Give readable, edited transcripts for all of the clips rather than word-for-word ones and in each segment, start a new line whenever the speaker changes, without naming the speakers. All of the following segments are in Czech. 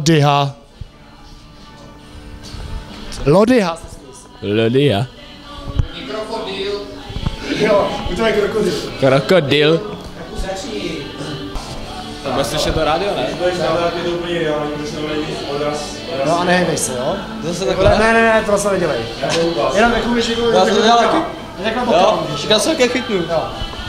Lodyha. Lodyha.
Lodyha.
Krokodýl.
Jo, to je krokodýl.
Krokodýl. To bude slyšet to rádio, ne?
No a nehejbej se, jo?
Zase takhle?
Ne, to se nedělej. Jenom jak můžeš jako...
Já jsem to dělal taky.
Jak na bokal můžeš.
Já se také chytnu.
Jo.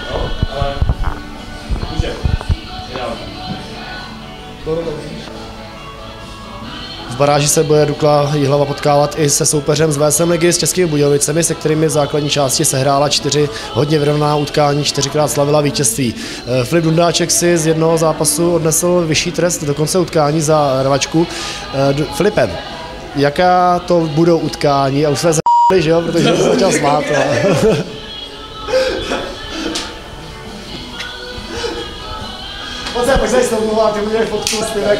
V baráži se bude Dukla Jihlava potkávat i se soupeřem z VSM ligy s Českými Budějovicemi, se kterými v základní části sehrála 4 hodně vyrovnaná utkání, 4krát slavila vítězství. Filip Dundáček si z jednoho zápasu odnesl vyšší trest do konce utkání za rvačku. Filipe, jaká to budou utkání? A už jsme za***li, že jo, protože jsem se začal smát. Pojď se s tou mluvám, ty udělej fotku, zpěvek.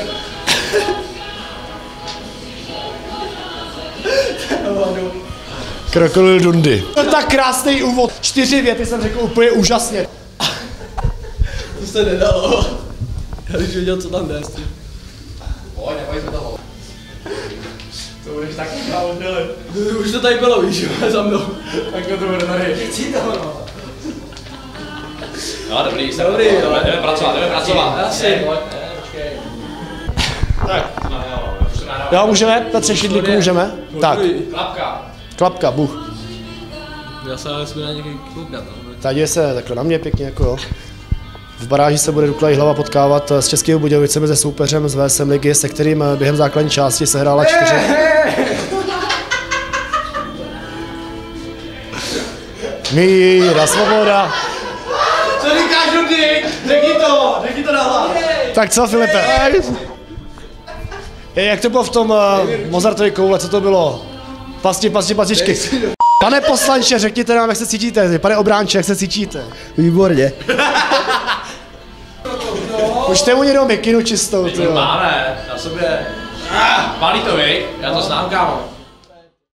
Krokodýl Dundy. Tak krásný úvod. 4 věty jsem řekl úplně úžasně.
To se nedalo. Já bych věděl, co tam jde.
Pojď, neboj se toho.
To budeš taky kávodele.
Už to tady bylo, víš, za mnou.
Tak to bude tady.
Chci to, no.
No, dobrý, jdeme pracovat. Asi.
Tak. Jo, můžeme? Petře Šidlíku, můžeme? Tak. Klapka, buch.
Já se ale na někdy koukat.
Tady se takhle na mě pěkně, jako jo. V baráži se bude Dukla Jihlava potkávat s Českými Budějovicemi se soupeřem z VSM ligy, se kterým během základní části sehrála 4. Míra, svoboda.
Co říkáš, Dudy? Řekni to nahlas.
Tak co, Filipe? Jak to bylo v tom Mozartově koule, co to bylo? Pastičky. Pane poslanče, řekněte nám, jak se cítíte. Pane obránče, jak se cítíte?
Výborně.
Už mu někdo mikinu čistou, tyjo.
Máme, na sobě. Pálí to, viď? Já to znám, kámo.